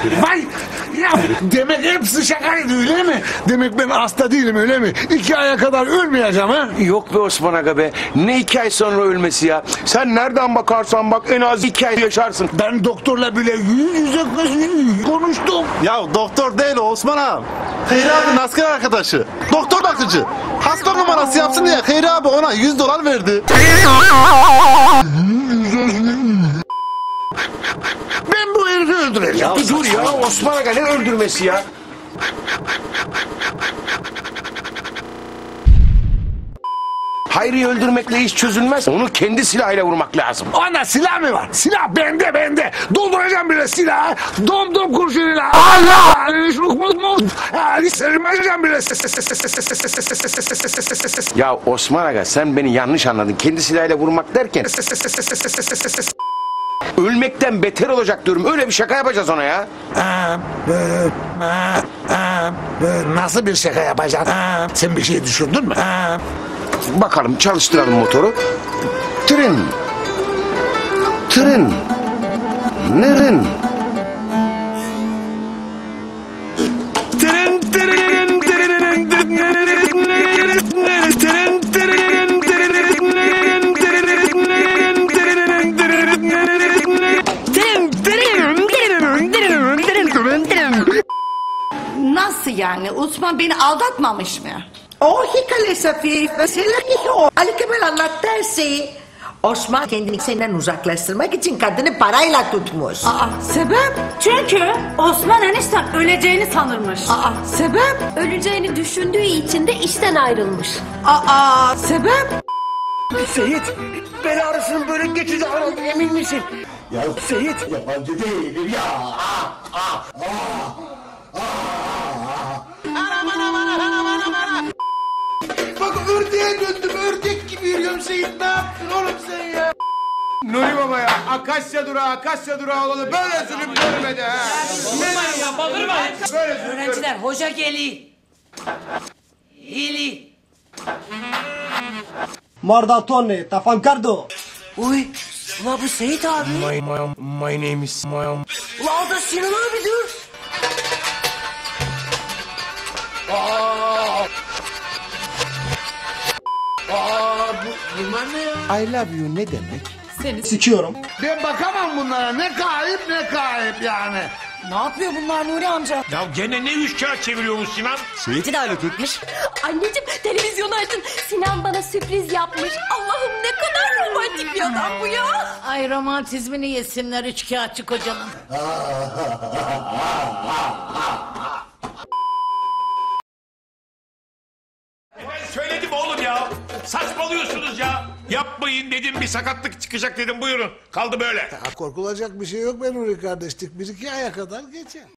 Vay! Ya demek hepsi şakaydı öyle mi? Demek ben hasta değilim öyle mi? 2 aya kadar ölmeyeceğim ha? Yok be Osman Aga be. Ne 2 ay sonra ölmesi ya? Sen nereden bakarsan bak en az 2 ay yaşarsın. Ben doktorla bile yüz yüze konuştum. Ya doktor değil o Osman abi. Hayri abinin asker arkadaşı. Doktor bakıcı. Hasta numarası yapsın diye Hayri abi ona $100 verdi. Ben bu herifi öldüreceğim. Ya dur ya Osman Aga ne öldürmesi ya? Hayri'yi öldürmekle iş çözülmez. Onu kendi silahıyla vurmak lazım. Ana silah mı var? Silah bende. Dolduracağım bile silahı. Dom kurşunuyla. Allah! Ali sırmayacağım bile. Ya Osman Aga sen beni yanlış anladın. Kendi silahıyla vurmak derken... Ölmekten beter olacak diyorum. Öyle bir şaka yapacağız ona ya. Nasıl bir şaka yapacaksın? Sen bir şey düşündün mü? Bakalım çalıştıralım motoru. Tren. Nerin? Nasıl yani? Osman beni aldatmamış mı? O hikaye Safiye. Mesela o. Ali Kemal anlattı her şeyi. Osman kendini senden uzaklaştırmak için kadını parayla tutmuş. Aa, sebep? Çünkü Osman eniştem öleceğini sanırmış. Aa, sebep? Öleceğini düşündüğü için de işten ayrılmış. Aa, sebep? Seyit, bel ağrısının bölüm geçici aradı emin misin? Ya Seyit yabancı değilim ya. Bak ördeğe döndüm, ördek gibi yürüyorum Seyit. Ne yaptın oğlum sen ya? Nuri Baba ya, Akasya durağı olanı böyle zulüm görmedi ha. Bağırmayın ya, bağırmayın. Böyle zulüm Öğrenciler, hoca geliyor. Hili. Mordatone, tafankardo. Uy, ula bu Seyit abi. My name is Ula o da Sinan abi dur. Bunlar ne ya? I love you ne demek? Sikiyorum. Ben bakamam bunlara. Ne kayıp yani. Ne yapıyor bunlar Nuri amca? Ya gene ne üç kağıt çeviriyormuş Sinan? Seyit'i de alet etmiş. Anneciğim televizyonu açın. Sinan bana sürpriz yapmış. Allah'ım ne kadar romantik bir adam bu ya. Ay romantizmini yesinler üç kağıtçı kocanın. Ben söyledim oğlum ya. Saçmalıyorsunuz ya. Yapmayın dedim, bir sakatlık çıkacak dedim, buyurun. Kaldı böyle. Korkulacak bir şey yok be Nuri kardeşlik. 1-2 aya kadar geçer.